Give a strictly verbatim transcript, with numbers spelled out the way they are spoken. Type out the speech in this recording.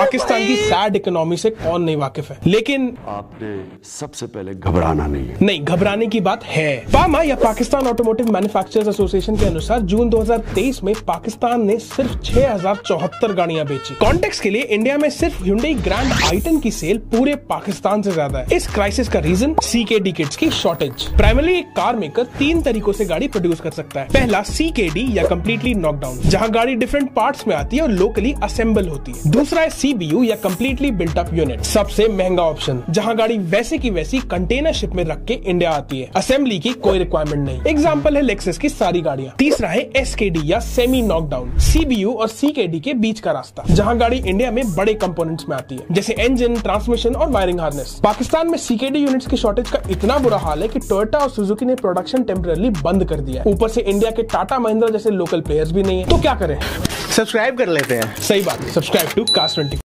पाकिस्तान की sad economy से कौन नहीं वाकिफ है, लेकिन आपने सबसे पहले घबराना नहीं है। नहीं, घबराने की बात है। पामा या पाकिस्तान ऑटोमोटिव मैन्युफैक्चरर्स एसोसिएशन के अनुसार जून दो हज़ार तेईस में पाकिस्तान ने सिर्फ छह हजार चौहत्तर गाड़ियां बेची। कॉन्टेक्स्ट के लिए इंडिया में सिर्फ Hyundai ग्रैंड आई टेन की सेल पूरे पाकिस्तान से ज्यादा है। इस क्राइसिस का reason C K D kits की शॉर्टेज। प्राइमरली एक कार मेकर तीन तरीकों से गाड़ी प्रोड्यूस कर सकता है। पहला सी के डी या कम्प्लीटली नॉकडाउन, जहां गाड़ी डिफरेंट पार्ट्स में आती है और लोकली असेंबल होती है। दूसरा है सी बी यू या कम्प्लीटली बिल्ट अप यूनिट, सबसे महंगा ऑप्शन, जहां गाड़ी वैसे की वैसी कंटेनर शिप में रख के इंडिया आती है। असेंबली की कोई रिक्वायरमेंट नहीं। एग्जाम्पल है लेक्सस की सारी गाड़ियां। तीसरा है एस के डी या semi knockdown, C B U और सी के डी के बीच का रास्ता, जहां गाड़ी इंडिया में बड़े कंपोनेंट्स में आती है, जैसे इंजन, ट्रांसमिशन और वायरिंग हार्नेस। पाकिस्तान में सी के डी यूनिट्स की शॉर्टेज का इतना बुरा हाल है कि टोयोटा और सुजुकी ने प्रोडक्शन टेम्पररी बंद कर दिया है। ऊपर से इंडिया के टाटा महिंद्रा जैसे लोकल प्लेयर्स भी नहीं है, तो क्या करें? सब्सक्राइब कर लेते हैं। सही बात है, सब्सक्राइब टू कास्ट ट्वेंटी।